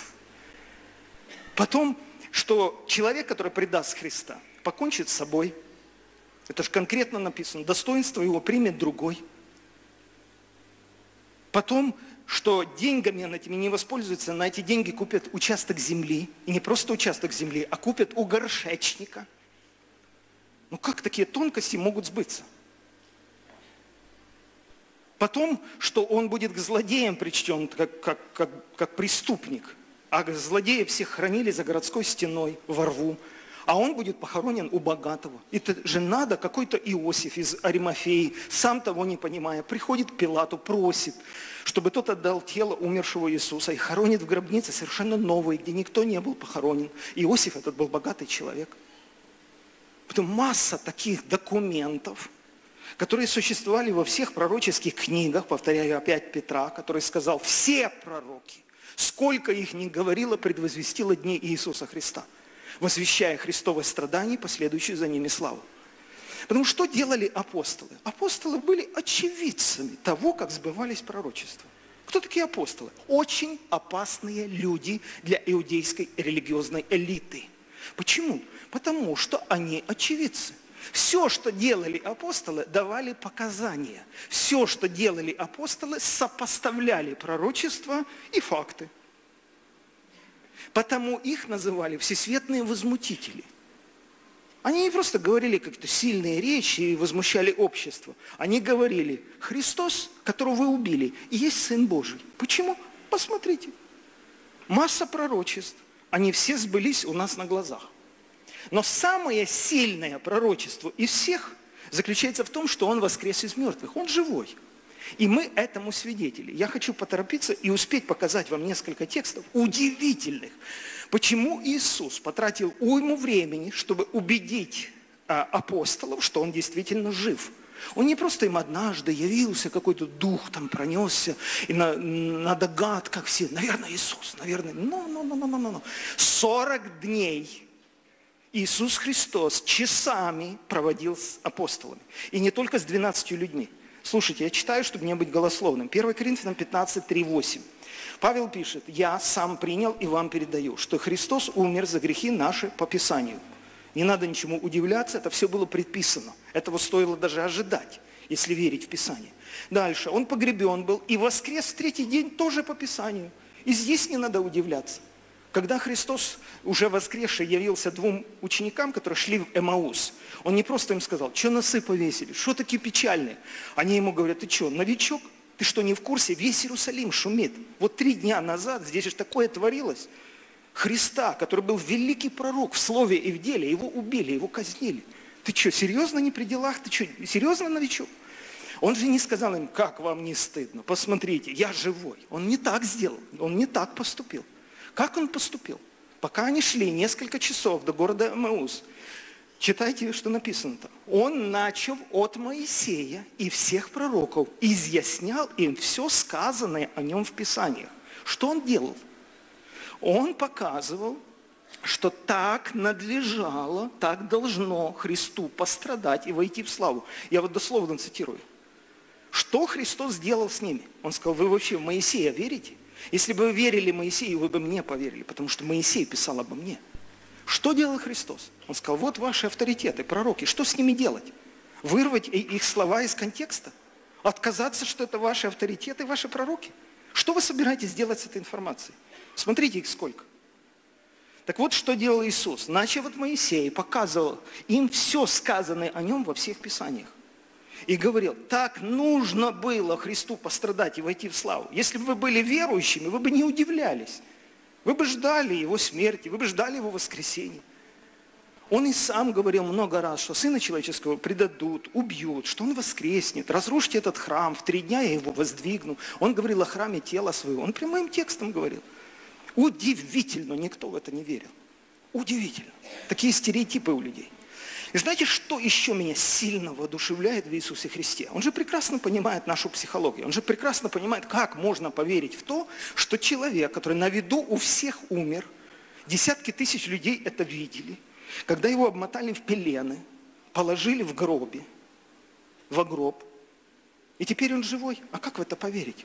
Потом, что человек, который предаст Христа, покончит с собой. Это же конкретно написано. Достоинство его примет другой. Потом, что деньгами он этими не воспользуется, на эти деньги купят участок земли. И не просто участок земли, а купят у горшечника. Ну как такие тонкости могут сбыться? Потом, что он будет к злодеям причтен, как, как, как, как преступник. А злодеи всех хранили за городской стеной во рву. А он будет похоронен у богатого. Это же надо, какой-то Иосиф из Аримафеи, сам того не понимая, приходит к Пилату, просит, чтобы тот отдал тело умершего Иисуса и хоронит в гробнице совершенно новой, где никто не был похоронен. Иосиф этот был богатый человек. Потом масса таких документов, которые существовали во всех пророческих книгах, повторяю опять Петра, который сказал: все пророки, сколько их ни говорило, предвозвестило дни Иисуса Христа, возвещая Христовое страдание и последующую за ними славу. Потому что делали апостолы? Апостолы были очевидцами того, как сбывались пророчества. Кто такие апостолы? Очень опасные люди для иудейской религиозной элиты. Почему? Потому что они очевидцы. Все, что делали апостолы, давали показания. Все, что делали апостолы, сопоставляли пророчества и факты. Потому их называли всесветные возмутители. Они не просто говорили какие-то сильные речи и возмущали общество. Они говорили: Христос, которого вы убили, и есть Сын Божий. Почему? Посмотрите. Масса пророчеств. Они все сбылись у нас на глазах. Но самое сильное пророчество из всех заключается в том, что Он воскрес из мертвых. Он живой. И мы этому свидетели. Я хочу поторопиться и успеть показать вам несколько текстов удивительных. Почему Иисус потратил уйму времени, чтобы убедить а, апостолов, что Он действительно жив. Он не просто им однажды явился, какой-то дух там пронесся, и на, на догадках все: наверное, Иисус, наверное, ну, ну, ну, ну, ну, ну. сорок дней Иисус Христос часами проводил с апостолами. И не только с двенадцатью людьми. Слушайте, я читаю, чтобы не быть голословным. первое Коринфянам пятнадцать, три, восемь. Павел пишет: «Я сам принял и вам передаю, что Христос умер за грехи наши по Писанию». Не надо ничему удивляться, это все было предписано. Этого стоило даже ожидать. если верить в Писание. Дальше, он погребен был и воскрес в третий день тоже по Писанию. И здесь не надо удивляться. Когда Христос, уже воскресший, явился двум ученикам, которые шли в Эмаус, он не просто им сказал: что носы повесили, что такие печальные? Они ему говорят: ты что, новичок? Ты что, не в курсе? Весь Иерусалим шумит. Вот три дня назад здесь же такое творилось. Христа, который был великий пророк в слове и в деле, его убили, его казнили. Ты что, серьезно не при делах? Ты что, серьезно новичок? Он же не сказал им: как вам не стыдно? Посмотрите, я живой. Он не так сделал, он не так поступил. Как он поступил? Пока они шли несколько часов до города Эмаус, читайте, что написано там. Он начал от Моисея и всех пророков, изъяснял им все сказанное о нем в Писаниях. Что он делал? Он показывал, что так надлежало, так должно Христу пострадать и войти в славу. Я вот дословно цитирую. Что Христос сделал с ними? Он сказал: вы вообще в Моисея верите? Если бы вы верили Моисею, вы бы мне поверили, потому что Моисей писал обо мне. Что делал Христос? Он сказал: вот ваши авторитеты, пророки, что с ними делать? Вырвать их слова из контекста? Отказаться, что это ваши авторитеты, ваши пророки? Что вы собираетесь делать с этой информацией? Смотрите, их сколько. Так вот, что делал Иисус. Начав от Моисея, показывал им все сказанное о нем во всех Писаниях. И говорил: так нужно было Христу пострадать и войти в славу. Если бы вы были верующими, вы бы не удивлялись. Вы бы ждали Его смерти, вы бы ждали Его воскресения. Он и сам говорил много раз, что Сына Человеческого предадут, убьют, что Он воскреснет. Разрушьте этот храм, в три дня я его воздвигну. Он говорил о храме тела своего. Он прямым текстом говорил. Удивительно, никто в это не верил. Удивительно. Такие стереотипы у людей. И знаете, что еще меня сильно воодушевляет в Иисусе Христе? Он же прекрасно понимает нашу психологию. Он же прекрасно понимает, как можно поверить в то, что человек, который на виду у всех умер, десятки тысяч людей это видели, когда его обмотали в пелены, положили в гробе, в гроб, и теперь он живой. А как в это поверить?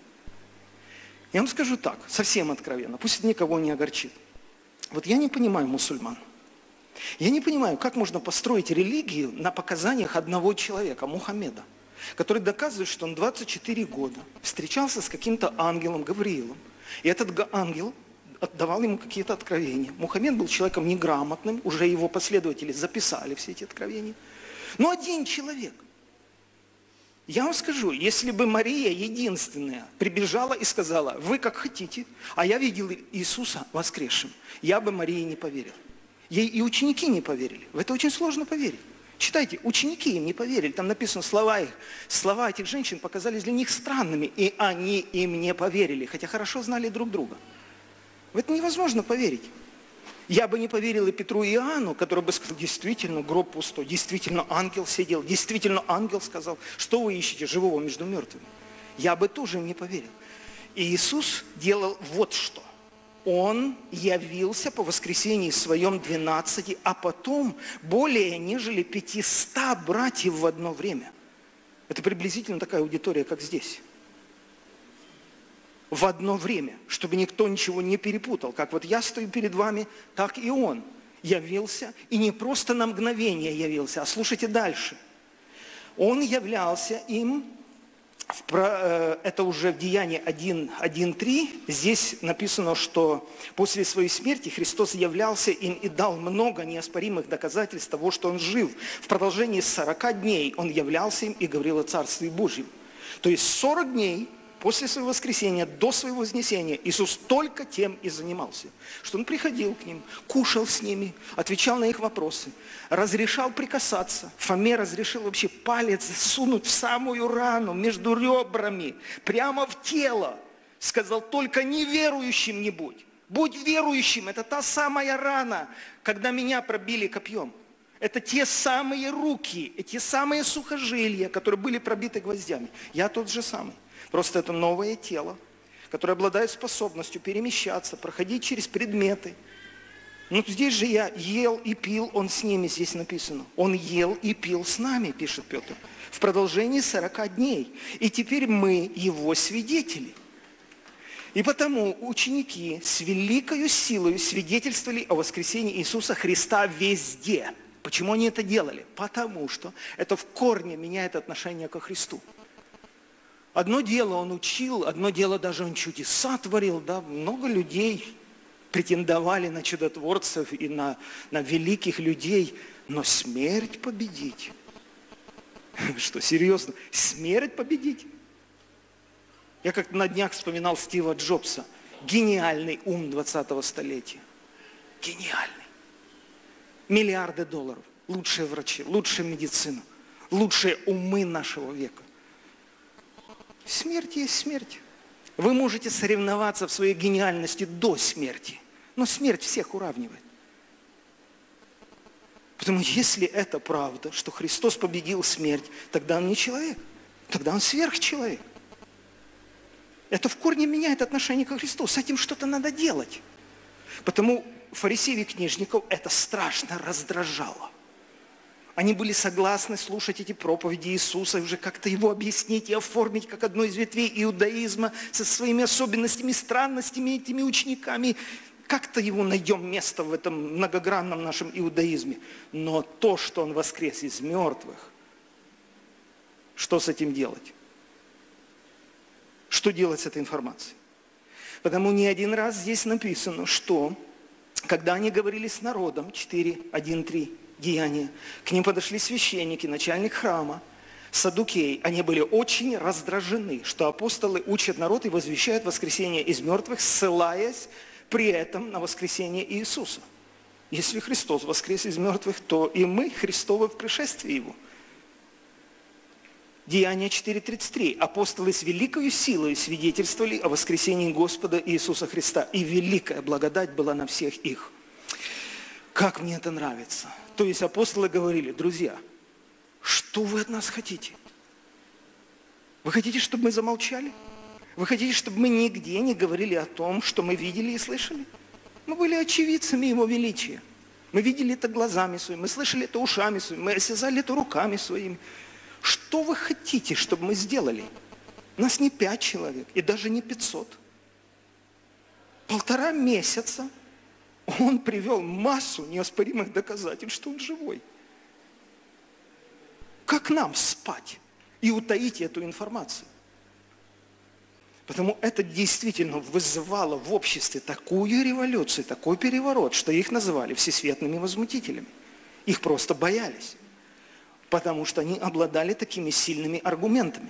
Я вам скажу так, совсем откровенно, пусть это никого не огорчит. Вот я не понимаю мусульман. Я не понимаю, как можно построить религию на показаниях одного человека, Мухаммеда, который доказывает, что он двадцать четыре года встречался с каким-то ангелом, Гавриилом, и этот ангел давал ему какие-то откровения. Мухаммед был человеком неграмотным, уже его последователи записали все эти откровения. Но один человек. Я вам скажу, если бы Мария единственная прибежала и сказала: вы как хотите, а я видел Иисуса воскресшим, я бы Марии не поверил. Ей и ученики не поверили. В это очень сложно поверить. Читайте, ученики им не поверили. Там написано, слова их, слова этих женщин показались для них странными, и они им не поверили, хотя хорошо знали друг друга. В это невозможно поверить. Я бы не поверил и Петру и Иоанну, который бы сказал: действительно, гроб пустой, действительно, ангел сидел, действительно, ангел сказал: что вы ищете живого между мертвыми? Я бы тоже им не поверил. И Иисус делал вот что. Он явился по воскресении своем двенадцати, а потом более нежели пятиста братьев в одно время. Это приблизительно такая аудитория, как здесь. В одно время, чтобы никто ничего не перепутал. Как вот я стою перед вами, так и он явился. И не просто на мгновение явился, а слушайте дальше. Он являлся им, это уже в Деянии один три, здесь написано, что после своей смерти Христос являлся им и дал много неоспоримых доказательств того, что Он жив. В продолжении сорока дней Он являлся им и говорил о Царстве Божьем. То есть сорок дней после своего воскресения, до своего вознесения, Иисус только тем и занимался, что Он приходил к ним, кушал с ними, отвечал на их вопросы, разрешал прикасаться. Фоме разрешил вообще палец сунуть в самую рану между ребрами, прямо в тело. Сказал: только неверующим не будь. Будь верующим, это та самая рана, когда меня пробили копьем. Это те самые руки, те самые сухожилия, которые были пробиты гвоздями. Я тот же самый. Просто это новое тело, которое обладает способностью перемещаться, проходить через предметы. Ну, здесь же я ел и пил, он с ними, здесь написано. Он ел и пил с нами, пишет Петр, в продолжении сорока дней. И теперь мы его свидетели. И потому ученики с великою силой свидетельствовали о воскресении Иисуса Христа везде. Почему они это делали? Потому что это в корне меняет отношение ко Христу. Одно дело он учил, одно дело даже он чудеса творил, да, много людей претендовали на чудотворцев и на, на великих людей, но смерть победить. Что, серьезно? Смерть победить? Я как-то на днях вспоминал Стива Джобса. Гениальный ум двадцатого столетия. Гениальный. Миллиарды долларов. Лучшие врачи, лучшая медицина, лучшие умы нашего века. Смерть есть смерть. Вы можете соревноваться в своей гениальности до смерти, но смерть всех уравнивает. Потому если это правда, что Христос победил смерть, тогда он не человек, тогда он сверхчеловек. Это в корне меняет отношение к Христу. С этим что-то надо делать. Потому фарисеев и книжников это страшно раздражало. Они были согласны слушать эти проповеди Иисуса, уже как-то его объяснить и оформить как одну из ветвей иудаизма со своими особенностями, странностями, этими учениками. Как-то его найдем место в этом многогранном нашем иудаизме. Но то, что он воскрес из мертвых, что с этим делать? Что делать с этой информацией? Потому не один раз здесь написано, что когда они говорили с народом, четыре, один, три, Деяния, к ним подошли священники, начальник храма, саддукеи. Они были очень раздражены, что апостолы учат народ и возвещают воскресение из мертвых, ссылаясь при этом на воскресение Иисуса. Если Христос воскрес из мертвых, то и мы Христовы в пришествии Его. Деяния четыре тридцать три. Апостолы с великою силой свидетельствовали о воскресении Господа Иисуса Христа, и великая благодать была на всех их. Как мне это нравится. То есть апостолы говорили: друзья, что вы от нас хотите? Вы хотите, чтобы мы замолчали? Вы хотите, чтобы мы нигде не говорили о том, что мы видели и слышали? Мы были очевидцами Его величия. Мы видели это глазами своими, мы слышали это ушами своими, мы осязали это руками своими. Что вы хотите, чтобы мы сделали? Нас не пять человек и даже не пятьсот. Полтора месяца он привел массу неоспоримых доказательств, что он живой. Как нам спать и утаить эту информацию? Потому это действительно вызывало в обществе такую революцию, такой переворот, что их называли всесветными возмутителями. Их просто боялись, потому что они обладали такими сильными аргументами.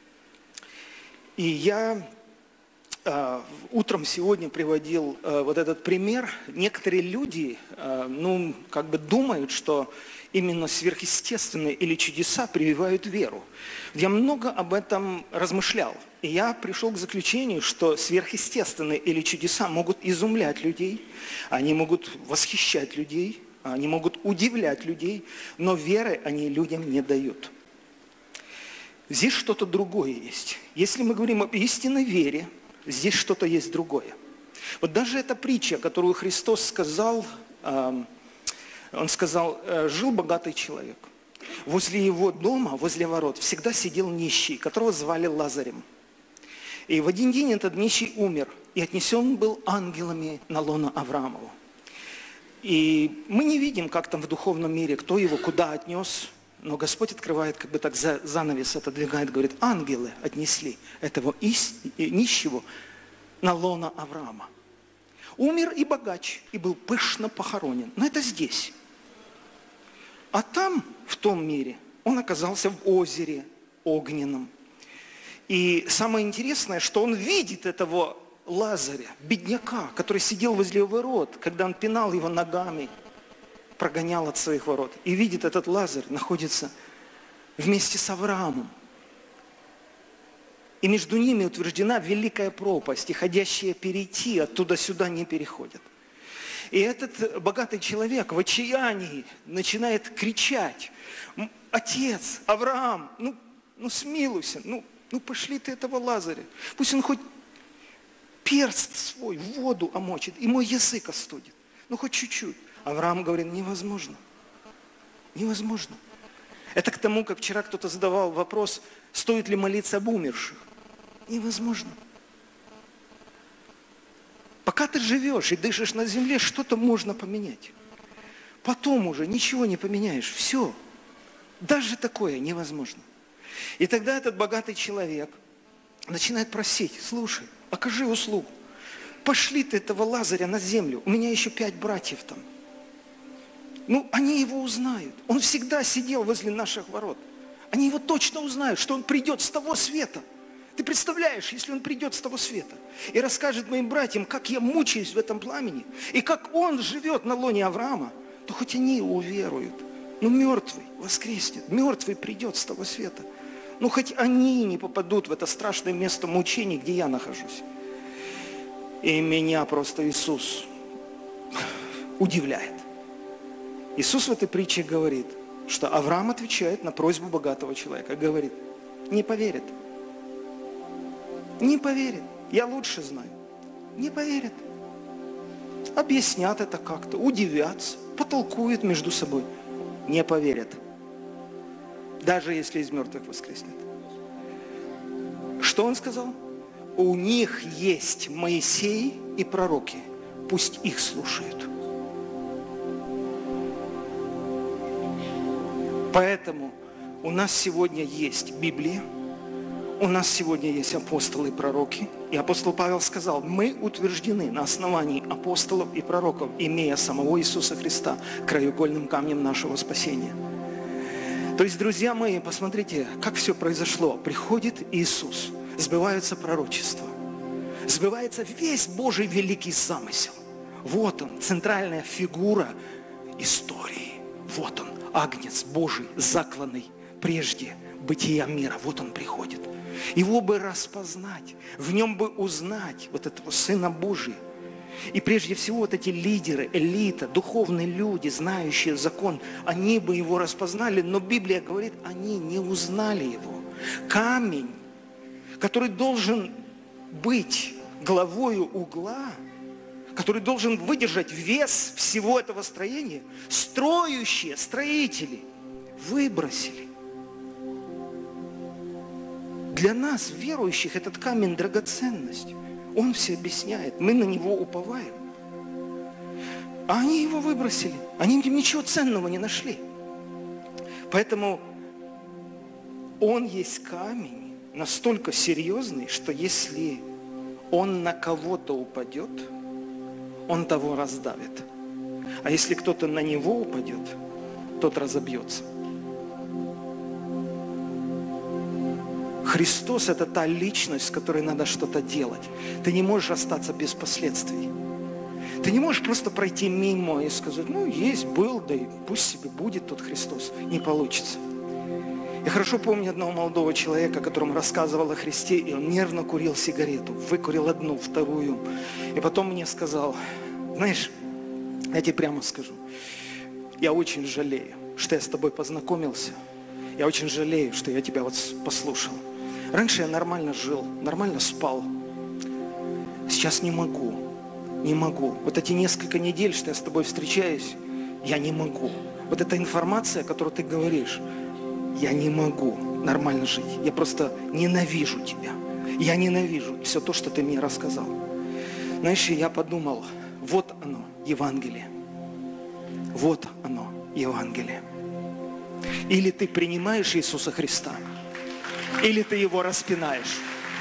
И я э, утром сегодня приводил э, вот этот пример. Некоторые люди, э, ну, как бы думают, что именно сверхъестественные или чудеса прививают веру. Я много об этом размышлял. И я пришел к заключению, что сверхъестественные или чудеса могут изумлять людей, они могут восхищать людей, они могут удивлять людей, но веры они людям не дают. Здесь что-то другое есть. Если мы говорим об истинной вере, здесь что-то есть другое. Вот даже эта притча, которую Христос сказал, Он сказал: жил богатый человек. Возле его дома, возле ворот, всегда сидел нищий, которого звали Лазарем. И в один день этот нищий умер, и отнесен был ангелами на лоно Авраамову. И мы не видим, как там в духовном мире, кто его куда отнес, но Господь открывает, как бы так занавес отодвигает, говорит: ангелы отнесли этого нищего на лоно Авраама. Умер и богач, и был пышно похоронен. Но это здесь. А там, в том мире, он оказался в озере огненном. И самое интересное, что он видит этого Лазаря, бедняка, который сидел возле его ворот, когда он пинал его ногами, прогонял от своих ворот. И видит, этот Лазарь находится вместе с Авраамом. И между ними утверждена великая пропасть, и ходящие перейти оттуда сюда не переходят. И этот богатый человек в отчаянии начинает кричать: отец, Авраам, ну, ну смилуйся, ну, ну пошли ты этого Лазаря. Пусть он хоть перст свой в воду омочит, и мой язык остудит. Ну хоть чуть-чуть. Авраам говорит: невозможно. Невозможно. Это к тому, как вчера кто-то задавал вопрос, стоит ли молиться об умерших. Невозможно. Пока ты живешь и дышишь на земле, что-то можно поменять. Потом уже ничего не поменяешь. Все. Даже такое невозможно. И тогда этот богатый человек начинает просить: слушай, окажи услугу. Пошли ты этого Лазаря на землю. У меня еще пять братьев там. Ну, они его узнают. Он всегда сидел возле наших ворот. Они его точно узнают, что он придет с того света. Ты представляешь, если он придет с того света и расскажет моим братьям, как я мучаюсь в этом пламени, и как он живет на лоне Авраама, то хоть они уверуют. Ну, мертвый воскреснет, мертвый придет с того света. Ну, хоть они не попадут в это страшное место мучений, где я нахожусь. И меня просто Иисус удивляет. Иисус в этой притче говорит, что Авраам отвечает на просьбу богатого человека. Говорит: не поверит. Не поверит. Я лучше знаю. Не поверит. Объяснят это как-то, удивятся, потолкуют между собой. Не поверят. Даже если из мертвых воскреснет. Что он сказал? У них есть Моисей и пророки. Пусть их слушают. Поэтому у нас сегодня есть Библия, у нас сегодня есть апостолы и пророки. И апостол Павел сказал: мы утверждены на основании апостолов и пророков, имея самого Иисуса Христа краеугольным камнем нашего спасения. То есть, друзья мои, посмотрите, как все произошло. Приходит Иисус, сбываются пророчества, сбывается весь Божий великий замысел. Вот он, центральная фигура истории. Вот он, Агнец Божий, закланный прежде бытия мира. Вот он приходит. Его бы распознать, в нем бы узнать вот этого Сына Божия. И прежде всего вот эти лидеры, элита, духовные люди, знающие закон, они бы его распознали, но Библия говорит, они не узнали его. Камень, который должен быть главою угла, который должен выдержать вес всего этого строения, строящие строители выбросили. Для нас, верующих, этот камень – драгоценность. Он все объясняет, мы на него уповаем. А они его выбросили, они ничего ценного не нашли. Поэтому он есть камень настолько серьезный, что если он на кого-то упадет, он того раздавит. А если кто-то на него упадет, тот разобьется. Христос – это та личность, с которой надо что-то делать. Ты не можешь остаться без последствий. Ты не можешь просто пройти мимо и сказать: ну, есть, был, да и пусть себе будет тот Христос. Не получится. Я хорошо помню одного молодого человека, которому рассказывал о Христе, и он нервно курил сигарету, выкурил одну, вторую. И потом мне сказал: знаешь, я тебе прямо скажу, я очень жалею, что я с тобой познакомился. Я очень жалею, что я тебя вот послушал. Раньше я нормально жил, нормально спал. Сейчас не могу, не могу. Вот эти несколько недель, что я с тобой встречаюсь, я не могу. Вот эта информация, которую ты говоришь, я не могу нормально жить. Я просто ненавижу тебя. Я ненавижу все то, что ты мне рассказал. Знаешь, я подумал, вот оно, Евангелие. Вот оно, Евангелие. Или ты принимаешь Иисуса Христа, или ты его распинаешь.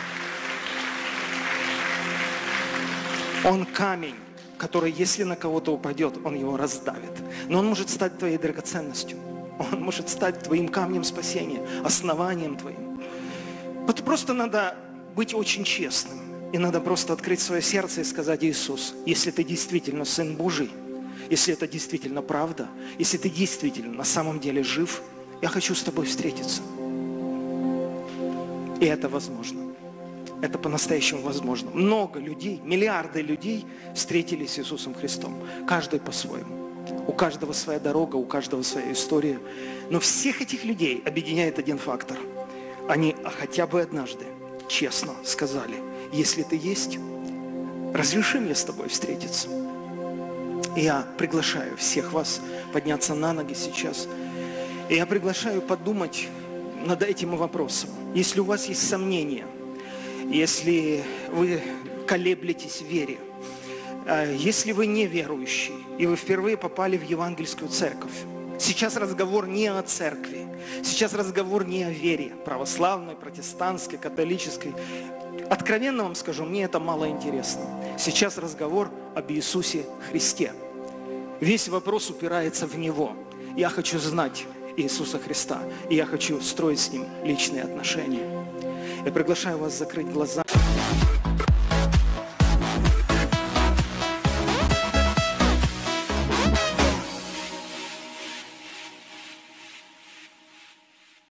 Он камень, который, если на кого-то упадет, он его раздавит. Но он может стать твоей драгоценностью. Он может стать твоим камнем спасения, основанием твоим. Вот просто надо быть очень честным. И надо просто открыть свое сердце и сказать: Иисус, если ты действительно Сын Божий, если это действительно правда, если ты действительно на самом деле жив, я хочу с тобой встретиться. И это возможно. Это по-настоящему возможно. Много людей, миллиарды людей встретились с Иисусом Христом. Каждый по-своему. У каждого своя дорога, у каждого своя история. Но всех этих людей объединяет один фактор. Они хотя бы однажды честно сказали: если ты есть, разреши мне с тобой встретиться. И я приглашаю всех вас подняться на ноги сейчас. И я приглашаю подумать над этим вопросом. Если у вас есть сомнения, если вы колеблетесь в вере, Если вы не верующий, и вы впервые попали в евангельскую церковь, сейчас разговор не о церкви, сейчас разговор не о вере, православной, протестантской, католической. Откровенно вам скажу, мне это мало интересно. Сейчас разговор об Иисусе Христе. Весь вопрос упирается в Него. Я хочу знать Иисуса Христа, и я хочу строить с Ним личные отношения. Я приглашаю вас закрыть глаза.